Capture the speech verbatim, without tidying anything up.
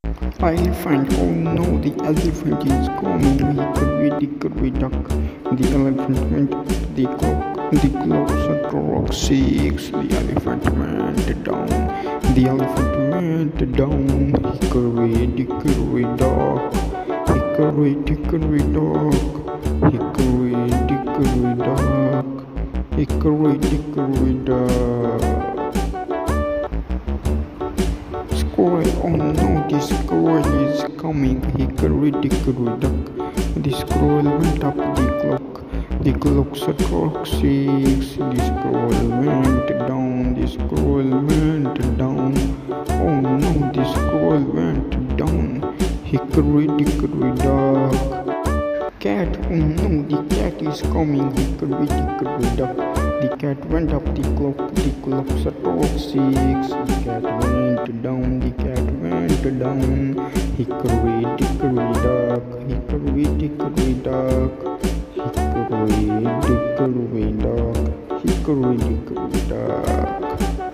Elephant, oh no, the elephant is coming. Hickory dickory dock. The elephant went up the clock. The clock struck six. The elephant went down. The elephant went down. Hickory dickory dock. Hickory dickory dock. Hickory dickory dock. Hickory dickory dock. Squirrel, oh no, the squirrel is coming. Hickory dickory dock. The squirrel went up the clock. The clock struck six. The squirrel went down. The squirrel went down. Oh no, the squirrel went down. Hickory dickory dock. Cat, oh no, the cat is coming. Hickory dickory dock. The cat went up the clock. The clock struck six. The cat went down. The cat went down. Hickory dickory dock. Hickory dickory dock. Hickory dickory dock. Hickory dickory dock.